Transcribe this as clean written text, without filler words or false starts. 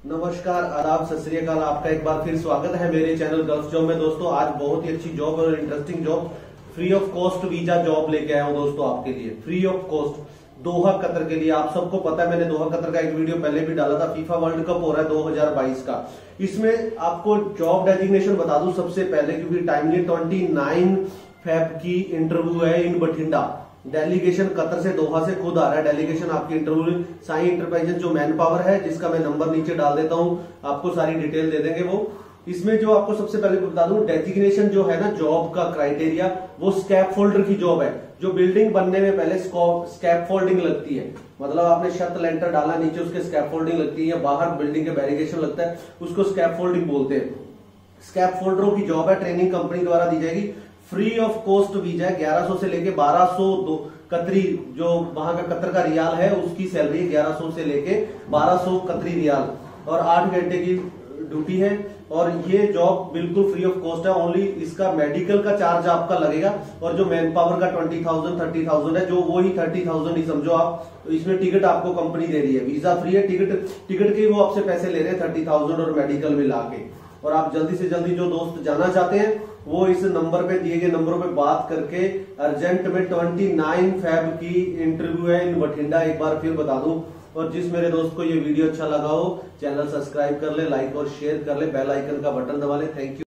नमस्कार, आदाब, सत श्री अकाल। आपका एक बार फिर स्वागत है मेरे चैनल गल्फ जॉब में। दोस्तों आज बहुत ही अच्छी जॉब और interesting job, free of cost visa job लेके आया हूं दोस्तों आपके लिए, free of cost Doha Qatar के लिए। आप सबको पता है, मैंने दोहा कतर का एक वीडियो पहले भी डाला था। फीफा वर्ल्ड कप हो रहा है 2022 का। इसमें आपको जॉब डेजिग्नेशन बता दूं सबसे पहले, क्योंकि टाइमली 29 फेब की इंटरव्यू है इन बठिंडा। डेलीगेशन कतर से, दोहा से खुद आ रहा है डेलीगेशन आपकी इंटरव्यू। साई इंटरप्राइजेस जो मैन पावर है, जिसका मैं नंबर नीचे डाल देता हूं, आपको सारी डिटेल दे देंगे वो। इसमें जो आपको सबसे पहले बता दूं, डेजिग्नेशन जो है ना जॉब का क्राइटेरिया, वो स्कैफोल्डर की जॉब है। जो बिल्डिंग बनने में पहले स्कैफोल्डिंग लगती है, मतलब आपने छत लेंटर डाला, नीचे उसके स्कैफोल्डिंग लगती है, या बाहर बिल्डिंग के बैरिकेशन लगता है, उसको स्कैफोल्डिंग बोलते हैं। स्कैफोल्डरों की जॉब है, ट्रेनिंग कंपनी द्वारा दी जाएगी। फ्री ऑफ कॉस्ट वीजा है। 1100 से लेके 1200 कतरी, जो वहां का कतर का रियाल है, उसकी सैलरी 1100 से लेके 1200 कतरी रियाल, और 8 घंटे की ड्यूटी है। और ये जॉब बिल्कुल फ्री ऑफ कॉस्ट है। ओनली इसका मेडिकल का चार्ज आपका लगेगा, और जो मैन पावर का 20,000 30,000 है, जो वो ही 30,000 ही समझो आप। तो इसमें टिकट आपको कंपनी दे रही है, वीजा फ्री है, टिकट के वो आपसे पैसे ले रहे हैं 30,000 और मेडिकल मिला के। और आप जल्दी से जल्दी, जो दोस्त जाना चाहते हैं, वो इस नंबर पे, दिए गए नंबरों पे बात करके अर्जेंट में 29 फेब की इंटरव्यू है इन बठिंडा। एक बार फिर बता दूं, और जिस मेरे दोस्त को ये वीडियो अच्छा लगा हो, चैनल सब्सक्राइब कर ले, लाइक और शेयर कर ले, बेल आइकन का बटन दबा ले। Thank you.